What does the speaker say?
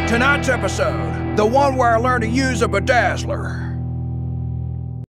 Tonight's episode, the one where I learned to use a bedazzler.